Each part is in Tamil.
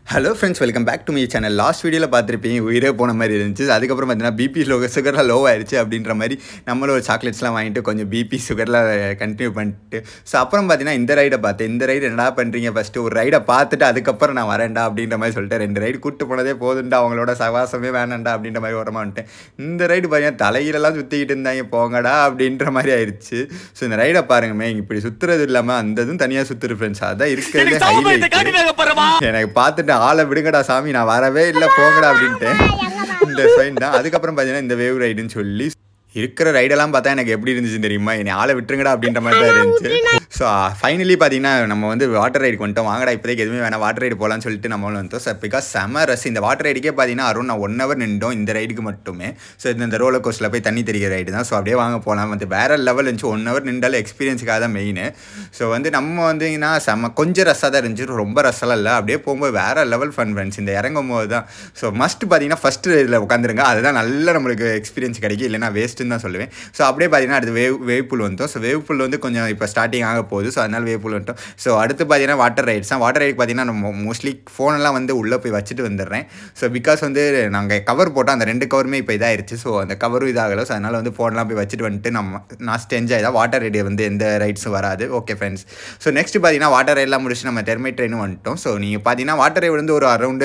Hello friends, welcome back to my channel. Last வீடியோவில் பார்த்துருப்பீங்க, உயிரே போன மாதிரி இருந்துச்சு. அதுக்கப்புறம் பார்த்தீங்கன்னா பிபி சுகர்லாம் லோ ஆயிடுச்சு அப்படின்ற மாதிரி நம்மளும் ஒரு சாக்லேட்ஸ்லாம் வாங்கிட்டு கொஞ்சம் பிபி சுகர்லாம் கண்டினியூ பண்ணிட்டு அப்புறம் பார்த்தீங்கன்னா இந்த ரைடை பார்த்தேன். இந்த ரைடு என்னடா பண்ணுறீங்க, ஃபஸ்ட்டு ஒரு ரைடை பார்த்துட்டு அதுக்கப்புறம் நான் வரேன்டா அப்படின்ற மாதிரி சொல்லிட்டு 2 ரைடு கூப்பிட்டு போனதே போதுண்டா, அவங்களோட சவாசமே வேணாண்டா அப்படின்ற மாதிரி ஓரமாக வந்துட்டேன். இந்த ரைடு பார்த்தீங்கன்னா தலையிலலாம் சுற்றிக்கிட்டு இருந்தாங்க, போங்கடா அப்படின்ற மாதிரி ஆயிடுச்சு. ஸோ இந்த ரைடை பாருங்கமே, இப்படி சுற்றுறது இல்லாமல் அந்த இதுவும் தனியாக சுற்றுரு ஃப்ரெண்ட்ஸ். அதான் இருக்கிறது ஹைலைட். எனக்கு பார்த்துட்டு ஆளை விடுங்கடா சாமி, நான் வரவே இல்லை, போங்கடா அப்படின்ட்டு இந்த சைன் தான். அதுக்கப்புறம் பார்த்தீங்கன்னா இந்த வேவ் ரைடுன்னு சொல்லி இருக்கிற ரைடெல்லாம் பார்த்தா எனக்கு எப்படி இருந்துச்சு தெரியுமா, என்னை ஆளை விட்டுருங்கடா அப்படின்ற மாதிரி தான் இருந்துச்சு. ஸோ ஃபைனலி பார்த்தீங்கன்னா நம்ம வந்து வாட்டர் ரைடுக்கு வந்துட்டோம். வாங்கடா இப்போதைக்கு எதுவுமே வேணாம், வாட்டர் ரைடு போகலான்னு சொல்லிட்டு நம்மளும் வந்துட்டோம். ஸோ பிகாஸ் செம ரஸ். இந்த வாட்டர் ரைடுக்கே பார்த்தீங்கன்னா நான் 1 hour நின்றோம் இந்த ரைடுக்கு மட்டுமே. ஸோ இந்த ரோலர் கோஸ்டரில் போய் தண்ணி தெரிகிற ரைடு தான். ஸோ அப்படியே வாங்க போகலாம். வந்து வேறு லெவல் இருந்துச்சு. 1 hour நின்றாலும் எக்ஸ்பீரியன்ஸுக்காக தான் மெயின். ஸோ வந்து நம்ம வந்தீங்கன்னா கொஞ்சம் ரஸ்ஸாக தான் இருந்துச்சு, ரொம்ப ரஸ்ஸெல்லாம் இல்லை. அப்படியே போகும்போது வேறு லெவல் ஃபன் ஃப்ரெண்ட்ஸ். இந்த இறங்கும் போது தான் ஸோ மஸ்ட் பார்த்தீங்கன்னா ஃபஸ்ட்டு இதில் உட்காந்துருங்க, அதுதான் நல்ல நம்மளுக்கு எக்ஸ்பீரியன்ஸ் கிடைக்கும், இல்லைனா வேஸ்ட்டுன்னு தான் சொல்லுவேன். ஸோ அப்படியே பார்த்தீங்கன்னா அடுத்து வேவ் பூல் வந்துட்டோம். ஸோ வேவ் பூல் வந்து கொஞ்சம் இப்போ ஸ்டார்டிங் ஆக போகுது. ஸோ அதனால் வேவ் பூல் வந்துட்டோம். ஸோ அடுத்து பார்த்தீங்கன்னா வாட்டர் ரைட்ஸ் தான். வாட்டர் ரைடுக்கு பார்த்தீங்கன்னா நம்ம மோஸ்ட்லி ஃபோனெல்லாம் வந்து உள்ளே போய் வச்சுட்டு வந்துடுறேன். ஸோ பிகாஸ் வந்து நாங்கள் கவர் போட்டோம், அந்த 2 கவருமே இப்போ இதாகிடுச்சு. ஸோ அந்த கவரும் இதாகலை. ஸோ அதனால் வந்து ஃபோன்லாம் போய் வச்சுட்டு வந்துட்டு நான் என்ஜாய் தான். வாட்டர் ரைடு வந்து எந்த ரைட்ஸும் வராது. Okay friends. ஸோ நெக்ஸ்ட் பார்த்தீங்கன்னா வாட்டர் ரைடெலாம் முடிச்சு நம்ம டெர்மைட் ட்ரெயினும் வந்துட்டோம். ஸோ நீங்கள் பார்த்தீங்கன்னா வாட்டர் ரைடு வந்து ஒரு அரௌண்டு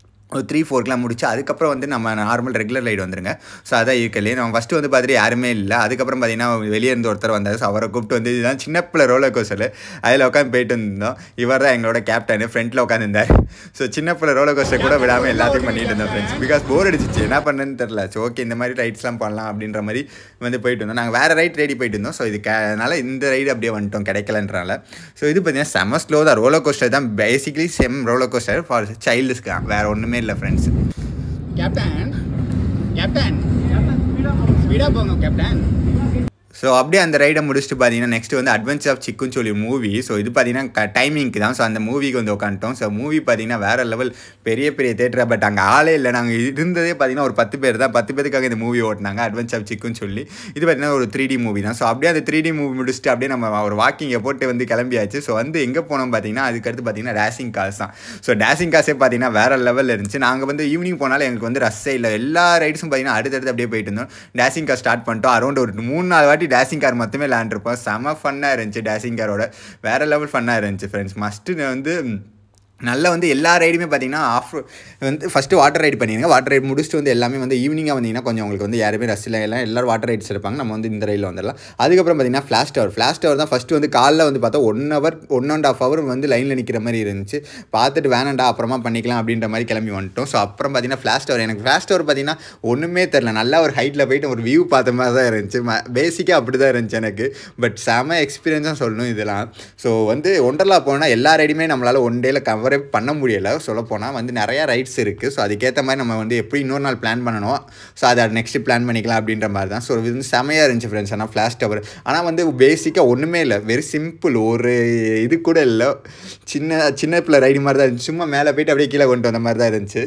3-4 முடிச்சு அதுக்கப்புறம் வந்து நம்ம நார்மல் ரெகுலர் ரைடு வந்துருங்க. ஸோ அதான் இருக்கலையே நம்ம ஃபஸ்ட்டு வந்து பார்த்துட்டு யாருமே இல்லை. அதுக்கப்புறம் பார்த்தீங்கன்னா வெளியே இருந்து ஒருத்தர் வந்தார். ஸோ அவரை கூப்பிட்டு வந்து இதுதான் சின்ன பிள்ளை ரோலர் கோஸ்டர், அதில் உட்காந்து போயிட்டு இருந்தோம். இவர் தான் எங்களோட கேப்டன், ஃப்ரண்ட்டில் உட்காந்துருந்தார். ஸோ சின்ன பிள்ளை ரோலர் கோஸ்டர் கூட விடாமல் எல்லாத்தையும் பண்ணிட்டு இருந்தோம் ஃப்ரெண்ட்ஸ். பிகாஸ் போர் அடிச்சிச்சு, என்ன பண்ணுன்னு தெரில. ஸோ ஓகே இந்த மாதிரி ரைட்ஸ்லாம் பண்ணலாம் அப்படின்ற மாதிரி வந்து போயிட்டு இருந்தோம். நாங்கள் வேறு ரைட் ரெடி போயிட்டு இருந்தோம். ஸோ அதனால் இந்த ரைடு அப்படியே வந்துட்டோம் கிடைக்கலன்றனால. ஸோ இது பார்த்தீங்கன்னா செம ஸ்லோ தான். ரோலர் கோஸ்டர் தான் பேசிக்லி செம் ரோலர் கோஸ்டர் ஃபார் சைல்டுஸ்க்கு தான், வேறு ஒன்றுமே இல்லை ஃப்ரெண்ட்ஸ். கேப்டன் ஸ்பீடாக போங்க கேப்டன். ஸோ அப்படியே அந்த ரைடை முடிச்சுட்டு பார்த்தீங்கன்னா நெக்ஸ்ட் வந்து அட்வென்ச்சர் ஆஃப் சிக்குன்னு சொல்லி மூவி. ஸோ இது பார்த்தீங்கன்னா டைமிங்க்கு தான். ஸோ அந்த மூவிக்கு வந்து உட்காந்துட்டோம். ஸோ மூவி பார்த்தீங்கன்னா வேறு லெவல், பெரிய தேட்டராக. பட் அங்கே ஆளே இல்லை. நாங்கள் இருந்ததே பார்த்தீங்கன்னா ஒரு 10 பேர் தான். 10 பேருக்காக இந்த மூவி ஓட்டினாங்க, அட்வென்ச்சர் ஆஃப் சிக்குன்னு சொல்லி. இது பார்த்தீங்கன்னா ஒரு 3D மூவி தான். ஸோ அப்படியே அந்த 3D மூவி முடிச்சுட்டு அப்படியே நம்ம ஒரு வாக்கிங்கை போட்டு வந்து கிளம்பியாச்சு. ஸோ வந்து எங்கே போனோம் பார்த்தீங்கன்னா அதுக்கடுத்து பார்த்தீங்கன்னா டேஷிங் கார்ஸ் தான். ஸோ டேஷிங் கார்ஸே பார்த்தீங்கன்னா வேறு லெவலில் இருந்துச்சு. நாங்கள் வந்து ஈவினிங் போனாலும் எங்களுக்கு வந்து ரஷ்ஷே இல்லை. எல்லா ரைட்ஸும் பார்த்தீங்கன்னா அடுத்தடுத்து அப்படியே போயிட்டு இருந்தோம். டேஷிங் கார் ஸ்டார்ட் பண்ணிட்டோம். அரௌண்ட் ஒரு 3-4 வாட்டி டேஷிங் கார் மொத்தமே விளையாண்டுருப்போம். செம ஃபன்னாக இருந்துச்சு. டேஷிங் காரோட வேறு லெவல் ஃபன்னாக இருந்துச்சு ஃப்ரெண்ட்ஸ். மஸ்ட்டு வந்து நல்லா வந்து எல்லா ரைடுமே பார்த்தீங்கன்னா வந்து ஃபஸ்ட்டு வாட்டர் ரைடு பண்ணிடுங்க. வாட்டர் ரைடு முடிச்சுட்டு வந்து எல்லாமே வந்து ஈவினிங்காக வந்தீங்கன்னா கொஞ்சம் உங்களுக்கு வந்து யாருமே ரஷ்ஷில் எல்லோரும் வாட்டர் ரைட்ஸ் இருப்பாங்க. நம்ம வந்து இந்த ரைடில் வந்துடலாம். அதுக்கப்புறம் பார்த்தீங்கன்னா ஃப்ளாஷ் டவர் தான் ஃபஸ்ட்டு வந்து காலைல வந்து பார்த்தா 1.5 hour வந்து லைனில் நிற்கிற மாதிரி இருந்துச்சு. பார்த்துட்டு வேணாண்டா அப்புறமா பண்ணிக்கலாம் அப்படின்ற மாதிரி கிளம்பி வந்துட்டோம். ஸோ அப்புறம் பார்த்தீங்கன்னா ஃப்ளாஷ் டவர் பார்த்தீங்கன்னா ஒன்றுமே தெரில. நல்லா ஒரு ஹைட்டில் போயிட்டு ஒரு வியூ பார்த்த மாதிரி தான் இருந்துச்சு. பேசிக்காக அப்படி தான் இருந்துச்சு எனக்கு. பட் செம எக்ஸ்பீரியன்ஸாக சொல்லணும் இதெல்லாம். ஸோ வந்து ஒண்டர்லா போனால் எல்லா ரைடுமே நம்மளால் ஒன் டேயில் கவர் பண்ண முடியலை. சொல்லப்போனால் வந்து நிறையா ரைட்ஸ் இருக்குது. ஸோ அதுக்கேற்ற மாதிரி நம்ம வந்து எப்படி இன்னொரு நாள் பிளான் பண்ணணும். ஸோ அதை நெக்ஸ்ட்டு பிளான் பண்ணிக்கலாம் அப்படின்ற மாதிரி தான். ஸோ இது வந்து செமையாக இருந்துச்சு ஃப்ரெண்ட்ஸ். ஆனால் ஃப்ளாஷ் டவர் ஆனால் வந்து பேசிக்காக ஒன்றுமே இல்லை, வெரி சிம்பிள். ஒரு இது கூட இல்லை, சின்ன பிள்ளை ரைடு மாதிரி தான் இருந்துச்சு. சும்மா மேலே போய்ட்டு அப்படியே கீழே கொண்டு வந்த மாதிரி தான் இருந்துச்சு.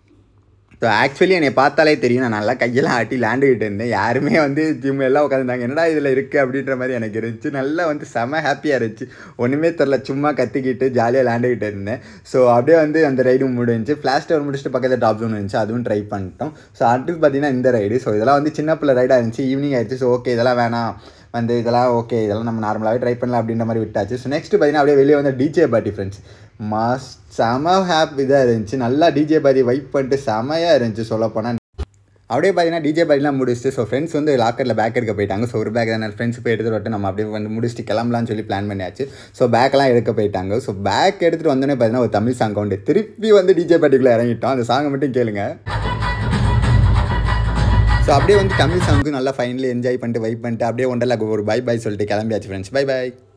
ஸோ ஆக்சுவலி என்னை பார்த்தாலே தெரியும், நான் நல்லா கையெல்லாம் ஆட்டி லேண்டுக்கிட்டு இருந்தேன். யாருமே வந்து ஜிம் எல்லாம் உட்காந்துருந்தாங்க, என்னடா இதில் இருக்குது அப்படின்ற மாதிரி எனக்கு இருந்துச்சு. நல்லா வந்து செம ஹாப்பியாக இருந்துச்சு. ஒன்றுமே தெரில, சும்மா கத்திக்கிட்டு ஜாலியாக லேண்டுக்கிட்டு இருந்தேன். ஸோ அப்படியே வந்து அந்த ரைடும் முடிஞ்சு ஃப்ளாஷ் டவர் முடிச்சுட்டு பக்கத்தில் டாப் ஜோன் இருந்துச்சு, அதுவும் ட்ரை பண்ணிட்டோம். ஸோ அடுத்து பார்த்தீங்கன்னா இந்த ரைடு. ஸோ இதெல்லாம் வந்து சின்ன பிள்ளை ரைடாக இருந்துச்சு. ஈவினிங் ஆகிடுச்சு. ஸோ ஓகே இதெல்லாம் வேணாம், வந்து இதெல்லாம் ஓகே, இதெல்லாம் நம்ம நார்மலாகவே ட்ரை பண்ணலாம் அப்படின்ற மாதிரி விட்டாச்சு. ஸோ நெக்ஸ்ட்டு பார்த்தீங்கன்னா அப்படியே வெளியே வந்து டிஜே பார்ட்டி ஃப்ரெண்ட்ஸ். செம ஹாப்பி இதாக இருந்துச்சு. நல்லா டிஜே பார்ட்டி வைப் பண்ணிட்டு செமையாக இருந்துச்சு சொல்லப்போனால். அப்படியே பார்த்தீங்கன்னா டிஜே பார்ட்டிலாம் முடிச்சுட்டு ஸோ ஃப்ரெண்ட்ஸ் வந்து லாக்கரில் பேக் எடுக்க போயிட்டாங்க. ஸோ ஒரு பேக் தான் ஃப்ரெண்ட்ஸ் போய் எடுத்துகிட்டு வரட்டு நம்ம அப்படியே வந்து முடிச்சுட்டு கிளம்பலான்னு சொல்லி பிளான் பண்ணியாச்சு. ஸோ பேக்கெல்லாம் எடுக்க போயிட்டாங்க. ஸோ பேக் எடுத்துகிட்டு வந்தோடனே பார்த்தீங்கன்னா ஒரு தமிழ் சாங் உண்டு. திருப்பி வந்து டிஜே பார்ட்டிக்குள்ளே இறங்கிட்டோம். அந்த சாங்கை மட்டும் கேளுங்க. ஸோ அப்படியே வந்து தமிழ் சாங்க்கு நல்லா ஃபைனலி என்ஜாய் பண்ணிட்டு வைப் பண்ணிட்டு அப்படியே ஒண்டர்லாக்கு ஒரு பை சொல்லிட்டு கிளம்பியாச்சு ஃப்ரெண்ட்ஸ். பை.